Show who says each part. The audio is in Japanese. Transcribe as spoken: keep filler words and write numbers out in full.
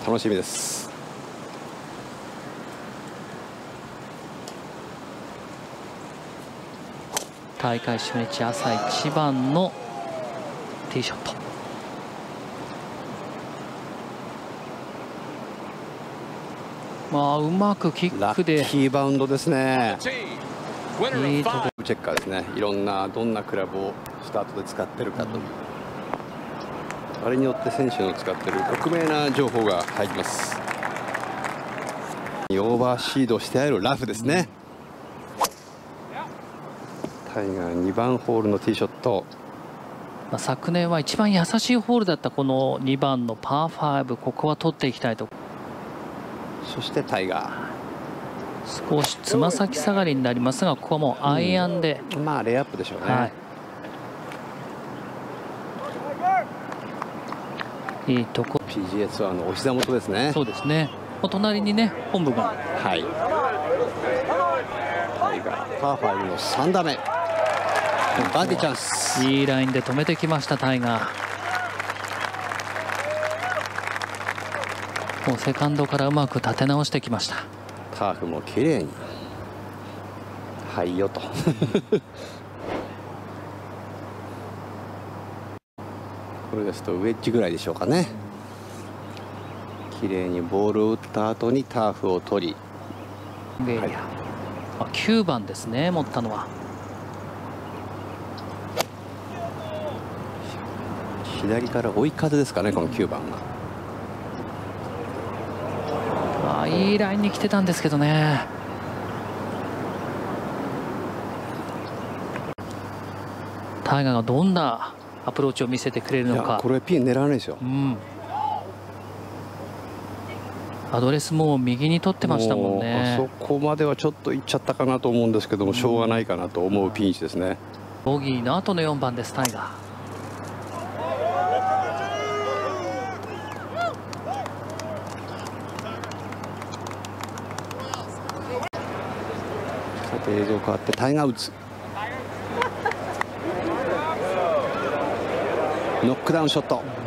Speaker 1: 楽しみです。
Speaker 2: 大会初日朝一番のティーショット。まあうまくキックで
Speaker 1: ラッキーバウンドですね。
Speaker 2: いいとこ
Speaker 1: チェッカーですね。いろんなどんなクラブをスタートで使ってるかという、うん、あれによって選手の使ってる克明な情報が入ります。オーバーシードしてあるラフですね。タイガーにばんホールのティーショット。
Speaker 2: まあ昨年は一番優しいホールだったこのにばんのパーファイブ、ここは取っていきたいと。
Speaker 1: そしてタイガー、
Speaker 2: 少しつま先下がりになりますが、ここはもうアイアンで、
Speaker 1: うん、まあレイアップでしょうね。
Speaker 2: はい、いいとこ。
Speaker 1: ピージーエー ツアーのお膝元ですね。
Speaker 2: そうですね。お隣にね本部が。
Speaker 1: はい。タイガーパーファイブのさん打目、バーディーチャンス。
Speaker 2: いいラインで止めてきましたタイガー。もうセカンドからうまく立て直してきました。
Speaker 1: ターフも綺麗にはいよとこれですとウェッジぐらいでしょうかね。綺麗にボールを打った後にターフを取り、
Speaker 2: はい、あきゅうばんですね、持ったのは。
Speaker 1: 左から追い風ですかね、このきゅうばんは。
Speaker 2: あいいラインに来てたんですけどね。タイガーがどんなアプローチを見せてくれるのか。
Speaker 1: これピン狙わないですよ。
Speaker 2: うん、アドレスも右に取ってましたもんね。
Speaker 1: あそこまではちょっといっちゃったかなと思うんですけども、しょうがないかなと思うピンチですね。
Speaker 2: ボギーの後のよんばんです、タイガー。
Speaker 1: さて映像変わってタイガー打つ。ノックダウンショット。